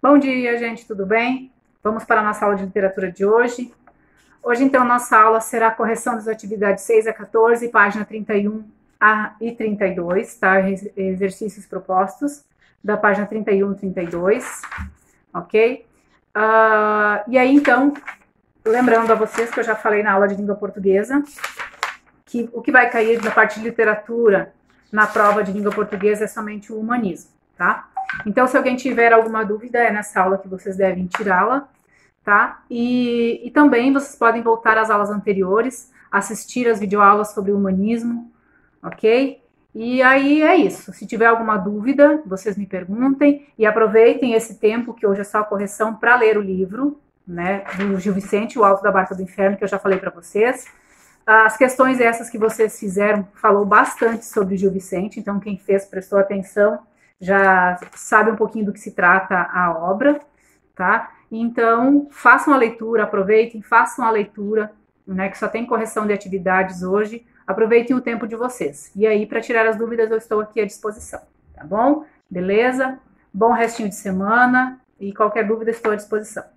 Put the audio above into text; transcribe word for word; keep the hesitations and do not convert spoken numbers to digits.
Bom dia, gente, tudo bem? Vamos para a nossa aula de literatura de hoje. Hoje, então, nossa aula será a correção das atividades seis a quatorze, página trinta e um a e trinta e dois, tá? Exercícios propostos, da página trinta e um e trinta e dois, ok? Uh, e aí, então, lembrando a vocês que eu já falei na aula de língua portuguesa, que o que vai cair na parte de literatura na prova de língua portuguesa é somente o humanismo, tá? Então, se alguém tiver alguma dúvida, é nessa aula que vocês devem tirá-la, tá? E, e também vocês podem voltar às aulas anteriores, assistir as videoaulas sobre o humanismo, ok? E aí é isso. Se tiver alguma dúvida, vocês me perguntem e aproveitem esse tempo, que hoje é só a correção, para ler o livro, né, do Gil Vicente, O Alto da Barca do Inferno, que eu já falei para vocês. As questões essas que vocês fizeram, falou bastante sobre Gil Vicente, então quem fez, prestou atenção, já sabe um pouquinho do que se trata a obra, tá? Então, façam a leitura, aproveitem, façam a leitura, né, que só tem correção de atividades hoje, aproveitem o tempo de vocês. E aí, para tirar as dúvidas, eu estou aqui à disposição, tá bom? Beleza? Bom restinho de semana e qualquer dúvida estou à disposição.